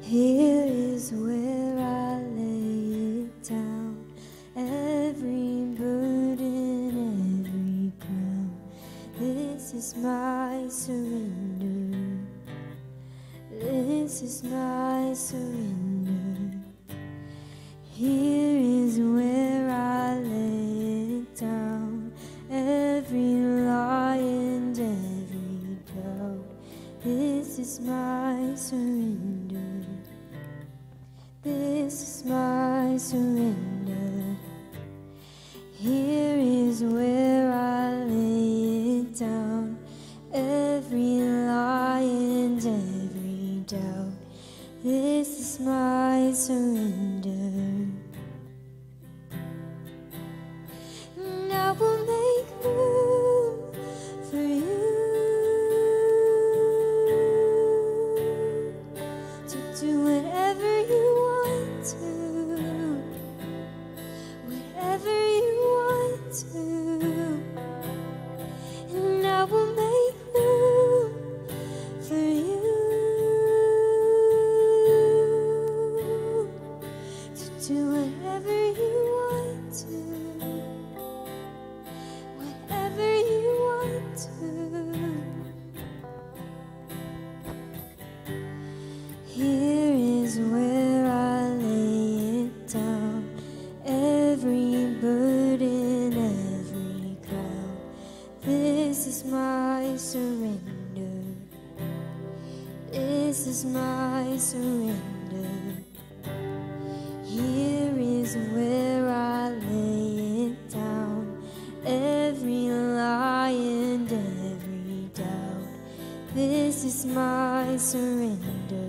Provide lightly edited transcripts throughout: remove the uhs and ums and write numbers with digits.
Here is where I lay it down, every burden, every crown. This is my surrender. This is my surrender. Here is where I lay it down, every lie and every doubt. This is my surrender. This is my surrender. Here is where I lay it down, every lie and every doubt. This is my surrender. And I will make room for you to do whatever you want to, whatever you want to. And I will make room for you to do whatever you want to, whatever you want to. Here is where I lay it down, every burden, every crown. This is my surrender. This is my surrender. Here is where I lay it down, every lie and every doubt. This is my surrender.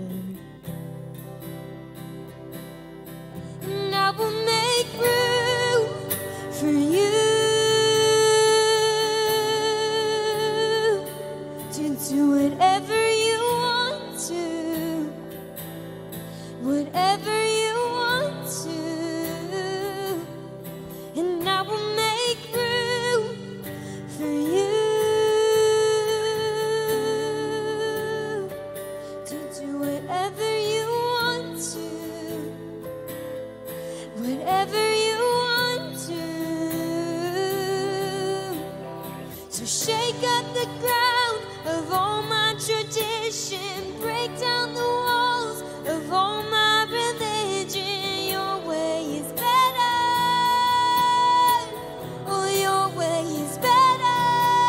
And I will make room for you to do whatever you want to, whatever you want to. And I will make room for you to do whatever you want to, whatever you want to. So shake up the ground of all my tradition, break down the walls of all my religion. Your way is better. Oh, your way is better.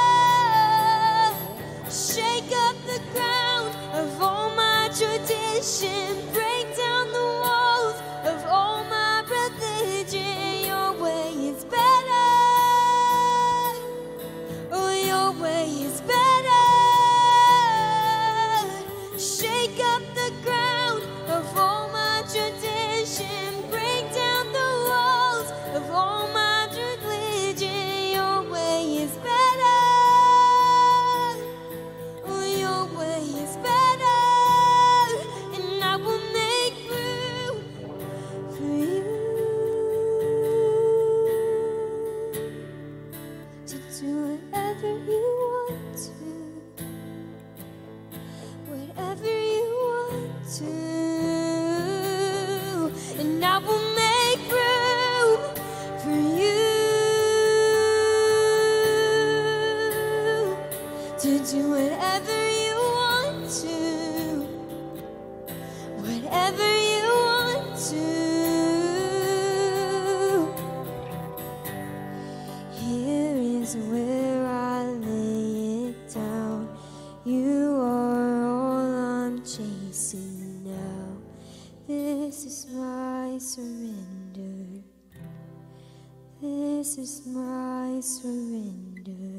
Shake up the ground of all my tradition, break down the walls of all my religion. Your way is better. Oh, your way is better. Shake up the ground of all my tradition, break down the walls of all my religion. Your way is better. Oh, your way is better. And I will make room for you to do whatever you want to, whatever you want to. And I will make room for you to do whatever you want to, whatever you want to. Here is where I lay it down. You are all I'm chasing now. This is my surrender. This is my surrender.